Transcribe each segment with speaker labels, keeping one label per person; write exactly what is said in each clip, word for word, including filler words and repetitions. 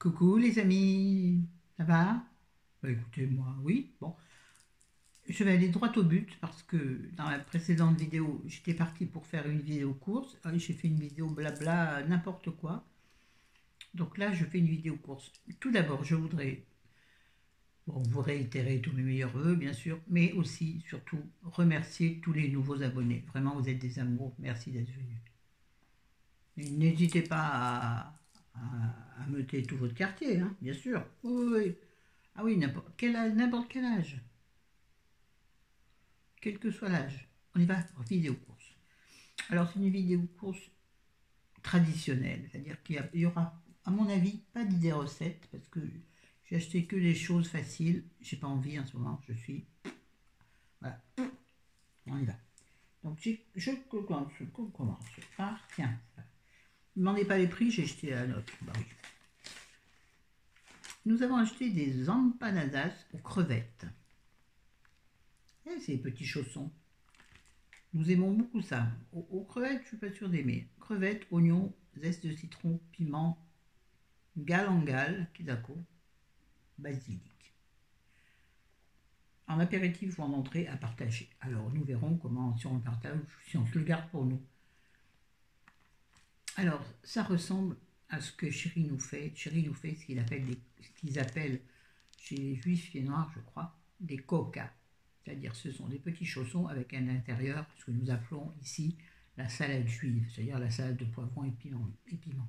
Speaker 1: Coucou les amis, ça va? Bah, écoutez, moi, oui. Bon, je vais aller droit au but parce que dans la précédente vidéo, j'étais partie pour faire une vidéo course. Ah, j'ai fait une vidéo blabla, n'importe quoi. Donc là, je fais une vidéo course. Tout d'abord, je voudrais bon, vous réitérer tous mes meilleurs vœux, bien sûr, mais aussi, surtout, remercier tous les nouveaux abonnés. Vraiment, vous êtes des amours. Merci d'être venus. Et n'hésitez pas à, à, à meuter tout votre quartier, hein, bien sûr. Oui, oui, oui. Ah oui, n'importe quel âge, n'importe quel âge, quel que soit l'âge. On y va pour vidéo course. Alors c'est une vidéo course traditionnelle, c'est-à-dire qu'il y aura, à mon avis, pas d'idée recette parce que j'ai acheté que des choses faciles. J'ai pas envie en ce moment. Je suis voilà. On y va. Donc je commence, je commence par tiens. Ne demandez pas les prix, j'ai jeté la note. Bah oui. Nous avons acheté des empanadas aux crevettes. Et ces petits chaussons. Nous aimons beaucoup ça. Aux, aux crevettes, je ne suis pas sûre d'aimer. Crevettes, oignons, zeste de citron, piment, galangal, kizako, basilic. En apéritif ou en entrée à partager. Alors nous verrons comment, si on le partage, si on se le garde pour nous. Alors ça ressemble à ce que Chéri nous fait. Chéri nous fait ce qu'ils appellent, des, ce qu'ils appellent chez les juifs et noirs, je crois, des coca. C'est-à-dire ce sont des petits chaussons avec un intérieur, ce que nous appelons ici la salade juive, c'est-à-dire la salade de poivrons et piment.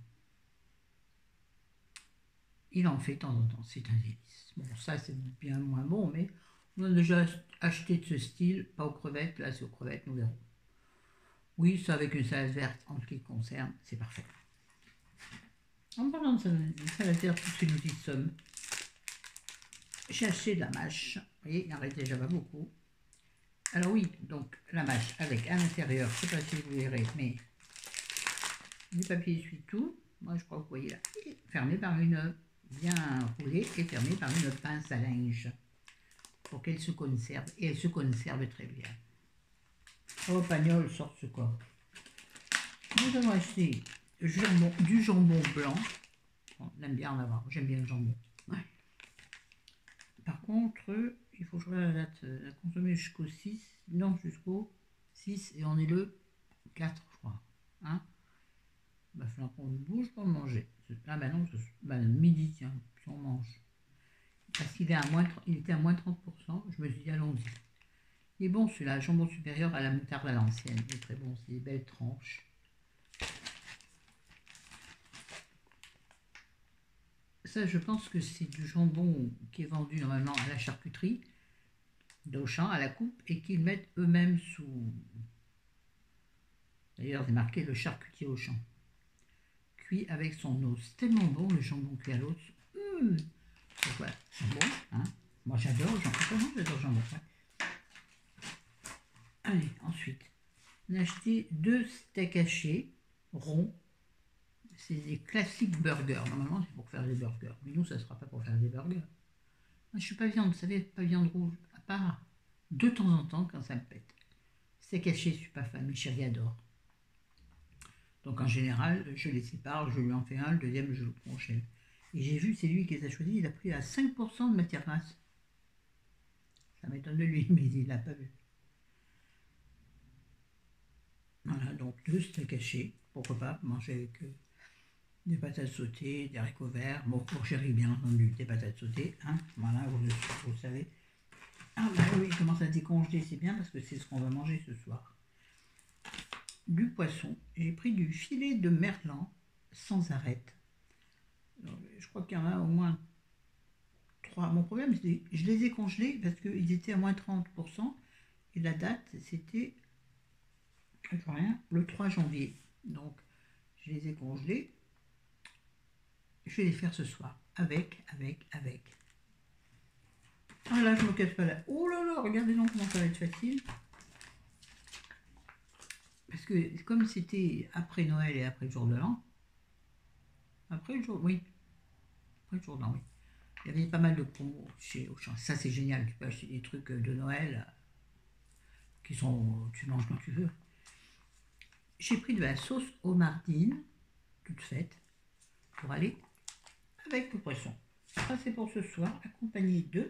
Speaker 1: Il en fait de temps en temps, c'est un délice. Bon, ça c'est bien moins bon, mais on a déjà acheté de ce style, pas aux crevettes, là c'est aux crevettes, nous verrons. Oui, ça avec une salade verte en ce qui concerne, c'est parfait. En parlant de salade verte, tout ce que nous y sommes, j'ai acheté de la mâche. Vous voyez, il en reste déjà pas beaucoup. Alors oui, donc la mâche avec à l'intérieur, je ne sais pas si vous verrez, mais du papier essuie-tout. Moi, je crois que vous voyez là, fermé par une bien roulée et fermé par une pince à linge pour qu'elle se conserve. Et elle se conserve très bien. Oh, pagnol, sort ce corps. Nous avons acheté jambon, du jambon blanc. On aime bien en avoir, j'aime bien le jambon. Ouais. Par contre, il faut que je regarde la date, la consommer jusqu'au six, non jusqu'au six, et on est le quatre, je crois. Hein, il va falloir qu'on bouge pour le manger. Ah ben non, ben, midi, tiens, si on mange. Parce qu'il est à moins, il était à moins trente pour cent, je me suis dit allons-y. Il est bon celui-là, jambon supérieur à la moutarde à l'ancienne, il est très bon, c'est des belles tranches. Ça, je pense que c'est du jambon qui est vendu normalement à la charcuterie d'Auchan, à la coupe, et qu'ils mettent eux-mêmes sous... D'ailleurs, c'est marqué le charcutier Auchan. Cuit avec son os. Tellement bon, le jambon cuit à l'os. Mmh. Donc voilà, c'est bon. Hein, moi, j'adore le jambon. Comment j'adore le jambon, ouais. Allez, ensuite, on a acheté deux steaks hachés ronds. C'est des classiques burgers. Normalement, c'est pour faire des burgers. Mais nous, ça ne sera pas pour faire des burgers. Moi, je ne suis pas viande, vous savez, pas viande rouge. À part de temps en temps, quand ça me pète. Steak haché, je ne suis pas fan. Mes chéris adorent. Donc, en général, je les sépare. Je lui en fais un, le deuxième, je le prends chez lui. Et j'ai vu, c'est lui qui les a choisis. Il a pris à cinq pour cent de matière grasse. Ça m'étonne de lui, mais il n'a pas vu. Voilà, donc deux steaks hachés. Pourquoi pas manger avec... Euh, des patates sautées, des haricots verts, bon pour Chéri bien entendu, des patates sautées, hein, voilà, vous, vous le savez. Ah bah oui, il commence à décongeler, c'est bien parce que c'est ce qu'on va manger ce soir. Du poisson, j'ai pris du filet de merlan sans arête. Alors, je crois qu'il y en a au moins trois. Mon problème, c'est que je les ai congelés parce qu'ils étaient à moins trente pour cent et la date, c'était rien, le trois janvier. Donc, je les ai congelés. Je vais les faire ce soir. Avec, avec, avec. Ah là, je me casse pas là. Oh là là, regardez donc comment ça va être facile. Parce que comme c'était après Noël et après le jour de l'an, après le jour, oui. Après le jour de l'an, oui. Il y avait pas mal de promos chez Auchan. Ça, c'est génial. Tu peux acheter des trucs de Noël qui sont... Tu manges quand tu veux. J'ai pris de la sauce homardine, toute faite, pour aller avec le poisson. Ça c'est pour ce soir, accompagné de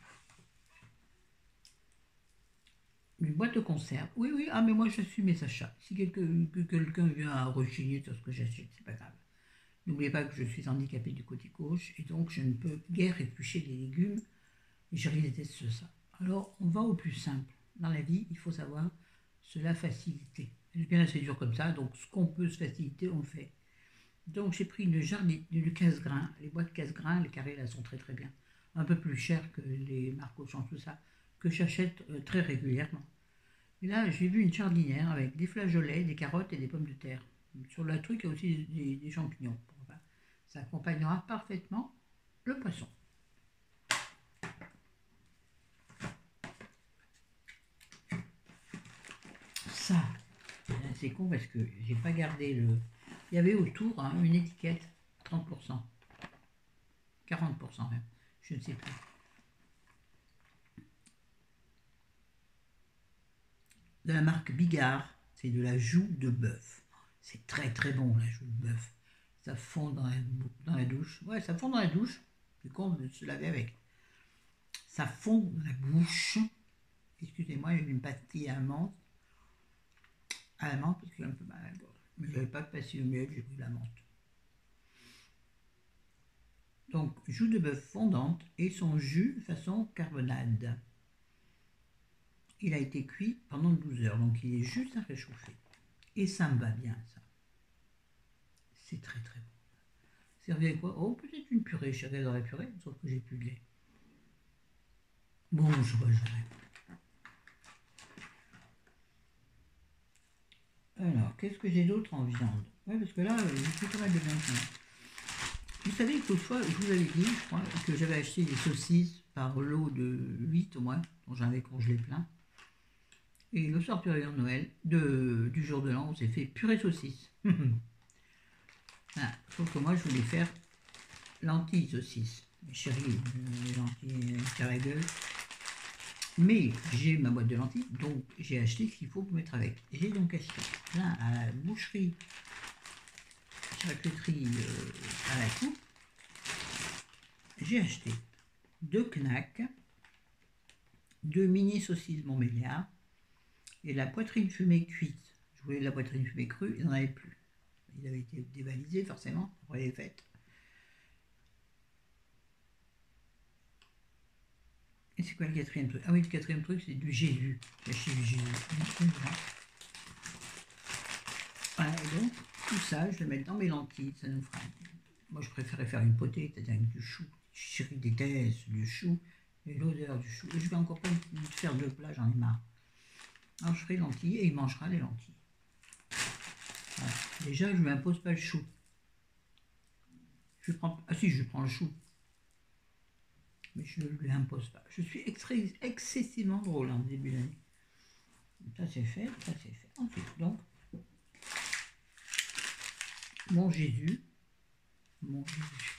Speaker 1: une boîte de conserve. Oui, oui, ah mais moi j'assume mes achats. Si quelqu'un quelqu'un vient à rechigner sur ce que j'achète, c'est pas grave. N'oubliez pas que je suis handicapée du côté gauche et donc je ne peux guère éplucher des légumes et je déteste ça. Alors on va au plus simple. Dans la vie, il faut savoir se la faciliter. C'est bien assez dur comme ça, donc ce qu'on peut se faciliter, on le fait. Donc j'ai pris une jardine, une casse-grains. Les boîtes casse-grains, les carrés là sont très très bien. Un peu plus chères que les marques Auchan, tout ça, que j'achète euh, très régulièrement. Et là, j'ai vu une jardinière avec des flageolets, des carottes et des pommes de terre. Sur le truc, il y a aussi des, des champignons. Enfin, ça accompagnera parfaitement le poisson. Ça, c'est con parce que j'ai pas gardé le... Il y avait autour hein, une étiquette, trente pour cent, quarante pour cent même, je ne sais plus. De la marque Bigard, c'est de la joue de bœuf. C'est très très bon la joue de bœuf. Ça fond dans la, dans la douche. Ouais, ça fond dans la douche. C'est con de se laver avec. Ça fond dans la bouche. Excusez-moi, il y a une pastille à menthe. À la menthe parce que j'ai un peu mal à la gorge. Mais je n'avais pas de pastille au miel, j'ai pris de la menthe. Donc, joue de bœuf fondante et son jus façon carbonade. Il a été cuit pendant douze heures, donc il est juste à réchauffer. Et ça me va bien, ça. C'est très très bon. Servi avec quoi? Oh, peut-être une purée. Je savais dans la purée, sauf que j'ai plus de lait. Bon, je vois, j'arrête. Alors, qu'est-ce que j'ai d'autre en viande? Ouais, parce que là, j'ai plus pas mal de viande. Vous savez qu'autrefois, je vous avais dit, je crois, que j'avais acheté des saucisses par lot de huit au moins, dont j'avais congelé plein. Et le soir purée de Noël, de, du jour de l'an, on s'est fait purée saucisse. Voilà, sauf que moi, je voulais faire lentilles saucisses. Chérie, les lentilles à la gueule. Mais j'ai ma boîte de lentilles, donc j'ai acheté ce qu'il faut pour mettre avec. J'ai donc acheté plein à la boucherie, charcuterie euh, à la coupe. J'ai acheté deux knacks, deux mini saucisses Montbéliard et la poitrine fumée cuite. Je voulais de la poitrine fumée crue, il n'en avait plus. Il avait été dévalisé forcément après les fêtes. Et c'est quoi le quatrième truc? Ah oui, le quatrième truc, c'est du Jésus. J'ai acheté du Jésus. Voilà, et donc, tout ça, je vais le mettre dans mes lentilles, ça nous fera. Moi, je préférais faire une potée, c'est-à-dire avec du chou. Chérie déteste du chou et l'odeur du chou. Et je vais encore pas faire deux plats, j'en ai marre. Alors, je ferai lentilles et il mangera les lentilles. Voilà. Déjà, je ne lui impose pas le chou. Je prends... Ah si, je prends le chou. Mais je ne lui impose pas. Je suis extré... excessivement drôle en début d'année. Ça c'est fait, ça c'est fait. Ensuite, donc, mon Jésus, mon Jésus.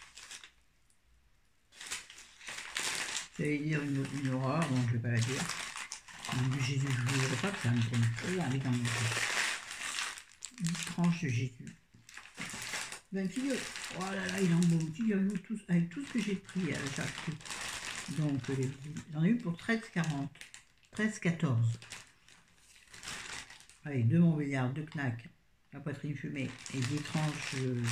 Speaker 1: J'allais dire une, une horreur, donc je ne vais pas la dire. Du Jésus, je ne voudrais pas que ça me tombe trop avec dans mon cœur. dix tranches de Jésus. Ben, figure, oh là là, il en beau. Figurez-vous tous, avec tout ce que j'ai pris à la charcuterie. Donc, j'en ai eu pour treize quarante, treize quatorze. Avec deux Montbéliard, deux knacks, la poitrine fumée et des tranches euh,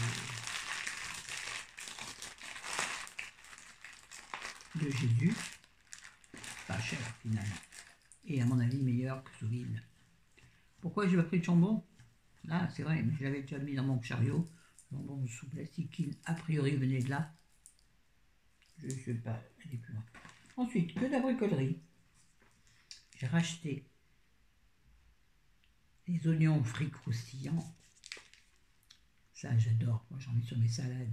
Speaker 1: de Jésus. Pas cher finalement. Et à mon avis meilleur que sous vide. Pourquoi j'ai pas pris de jambon? Là, c'est vrai, mais je l'avais déjà mis dans mon chariot. Jambon sous plastique qui a priori venait de là. Je ne sais pas aller plus loin. Ensuite, que de la bricolerie. J'ai racheté des oignons frits croustillants. Ça, j'adore. Moi, j'en mets sur mes salades.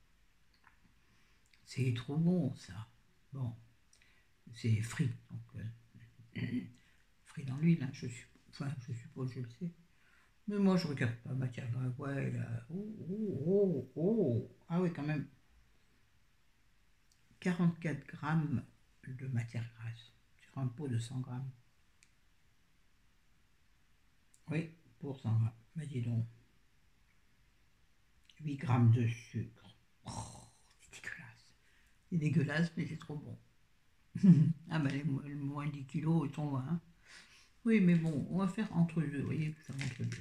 Speaker 1: C'est trop bon, ça. Bon, c'est frit. Donc, euh, frit dans l'huile, hein, je, enfin, je suppose, je le sais. Mais moi, je regarde pas matière grasse. Ouais, là. Oh, oh, oh, oh. Ah oui, quand même. quarante-quatre grammes de matière grasse sur un pot de cent grammes. Oui, pour cent grammes. Mais dis donc. huit grammes de sucre. Oh, C'est dégueulasse, mais c'est trop bon. Ah ben les, mo- les moins dix kilos, ils sont loin. Hein. Oui, mais bon, on va faire entre deux. Vous voyez, faire entre deux.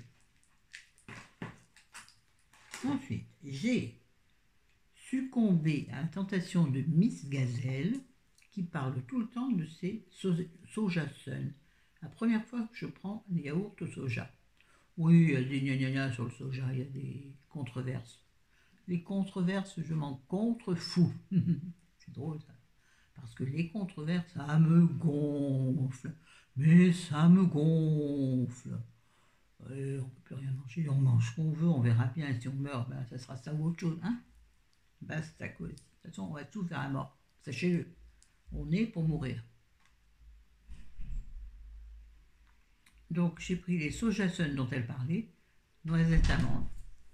Speaker 1: Ensuite, j'ai succombé à la tentation de Miss Gazelle, qui parle tout le temps de ses so- soja sun. La première fois que je prends des yaourts au soja. Oui, il y a des gna gna gna sur le soja, il y a des controverses. Les controverses, je m'en contrefous. C'est drôle ça. Parce que les controverses, ça me gonfle. Mais ça me gonfle. Et on ne peut plus rien manger, on mange ce qu'on veut, on verra bien. Si on meurt, ben, ça sera ça ou autre chose. Hein, basta cause. De toute façon, on va tous vers la mort. Sachez-le. On est pour mourir. Donc, j'ai pris les soja sun dont elle parlait, noisettes amandes.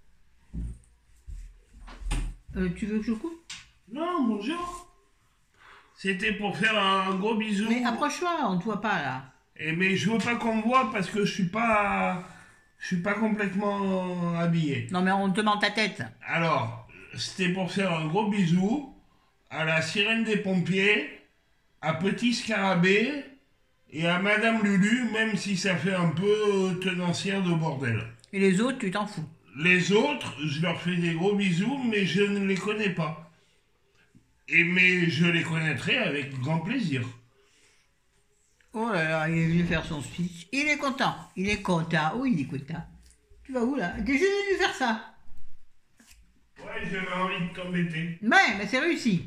Speaker 1: Euh, tu veux que je coupe?
Speaker 2: Non, bonjour. C'était pour faire un gros bisou.
Speaker 1: Mais approche-toi, on ne te voit pas là.
Speaker 2: Et mais je veux pas qu'on me voit parce que je suis pas, je suis pas complètement habillé.
Speaker 1: Non, mais on te demande ta tête.
Speaker 2: Alors, c'était pour faire un gros bisou à la sirène des pompiers, à Petit Scarabée et à Madame Lulu, même si ça fait un peu tenancière de bordel.
Speaker 1: Et les autres, tu t'en fous.
Speaker 2: Les autres, je leur fais des gros bisous, mais je ne les connais pas. Et mais je les connaîtrai avec grand plaisir.
Speaker 1: Oh là là, il est venu faire son speech. Il est content. Il est content. Oui, il est content. Tu vas où là? T'es juste venu faire ça.
Speaker 2: Ouais, j'avais envie de t'embêter.
Speaker 1: Mais, mais c'est réussi.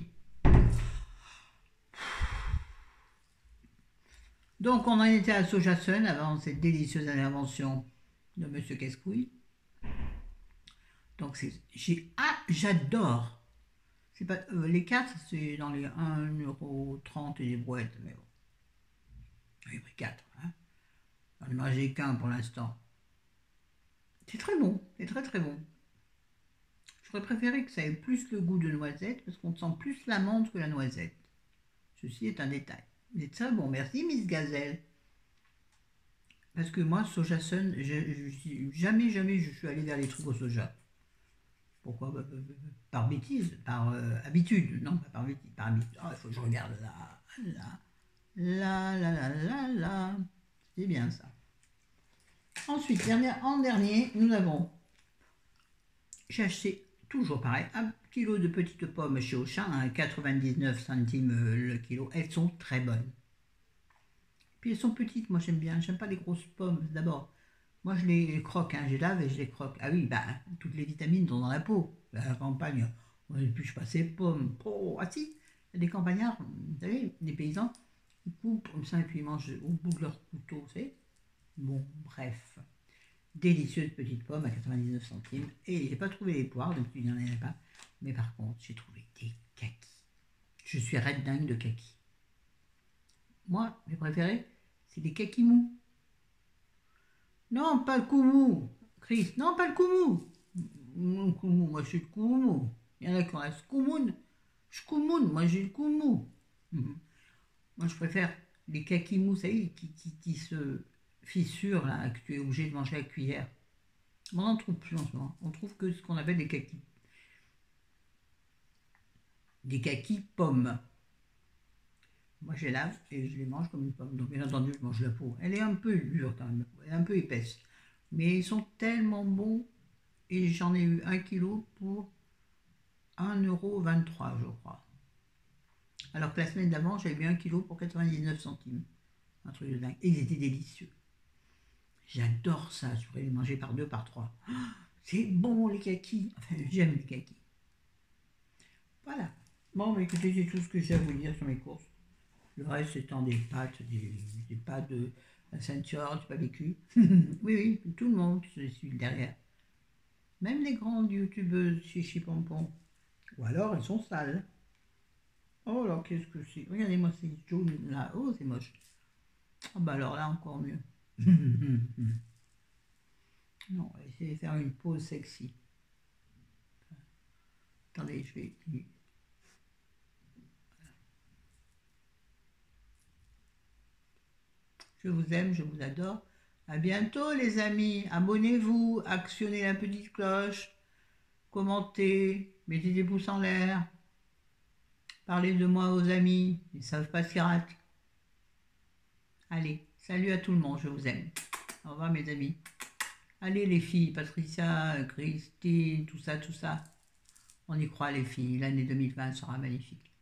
Speaker 1: Donc, on en était à Soja Sun avant cette délicieuse intervention de Monsieur Cascouille. Donc, c'est, j'ai, ah, j'adore. C'est pas, euh, les quatre, c'est dans les un euro trente et des brouettes. Mais bon. J'ai pris quatre. Hein. J'en ai mangé qu'un pour l'instant. C'est très bon. C'est très très bon. J'aurais préféré que ça ait plus le goût de noisette parce qu'on sent plus l'amande que la noisette. Ceci est un détail. Mais très bon. Merci, Miss Gazelle. Parce que moi, soja sun, je, je- jamais, jamais je suis allé vers les trucs au soja. Pourquoi? Bah, bah, bah, par bêtise, par euh, habitude. Non, pas par bêtise, par habitude. Ah, il faut que je regarde là, là, là, là, là, là, là. C'est bien ça. Ensuite, dernier, en dernier, nous avons, j'ai acheté, toujours pareil, un kilo de petites pommes chez Auchan à quatre-vingt-dix-neuf centimes le kilo. Elles sont très bonnes. Puis elles sont petites, moi j'aime bien. J'aime pas les grosses pommes. D'abord, moi je les croque, hein, je les lave et je les croque. Ah oui, bah, toutes les vitamines sont dans la peau. À la campagne, on n'épluche pas ces pommes. Oh, ah si, il y a des campagnards, vous savez, des paysans, ils coupent comme ça et puis ils mangent au bout de leur couteau, vous savez. Bon, bref. Délicieuse petite pomme à quatre-vingt-dix-neuf centimes. Et j'ai pas trouvé les poires, donc il n'y en avait pas. Mais par contre, j'ai trouvé des kakis. Je suis red dingue de kakis. Moi, mes préférés, c'est les kakis mous. Non, pas le koumou. Chris, non, pas le koumou. Non, koumou, moi j'ai le koumou. Il y en a qui ont un skoumoun. Skoumoun, moi j'ai le koumou. Mhm. Moi je préfère les kakis mous, vous savez, qui, qui, qui se fissurent, là, que tu es obligé de manger à la cuillère. On n'en trouve plus en ce moment. On trouve que ce qu'on appelle des kakis. Des kakis pommes. Moi, je les lave et je les mange comme une pomme. Donc, bien entendu, je mange la peau. Elle est un peu dure quand même. Elle est un peu épaisse. Mais ils sont tellement bons. Et j'en ai eu un kilo pour un euro vingt-trois, je crois. Alors que la semaine d'avant, j'avais eu un kilo pour quatre-vingt-dix-neuf centimes. Un truc de dingue. Et ils étaient délicieux. J'adore ça. Je pourrais les manger par deux, par trois. C'est bon, les kakis. Enfin, j'aime les kakis. Voilà. Bon, mais écoutez, c'est tout ce que j'ai à vous dire sur mes courses. Le reste étant des pâtes, des, des pâtes de la ceinture, du pas vécu. Oui, oui, tout le monde se suit derrière. Même les grandes youtubeuses chichi pompon. Ou alors elles sont sales. Oh là, qu'est-ce que c'est? Regardez-moi ces jaunes là. Oh, c'est moche. Oh bah alors là, encore mieux. Non, on va essayer de faire une pause sexy. Attendez, je vais... Je vous aime, je vous adore. À bientôt les amis. Abonnez-vous, actionnez la petite cloche, commentez, mettez des pouces en l'air. Parlez de moi aux amis, ils ne savent pas ce qu'ils ratent. Allez, salut à tout le monde, je vous aime. Au revoir mes amis. Allez les filles, Patricia, Christine, tout ça, tout ça. On y croit les filles, l'année deux mille vingt sera magnifique.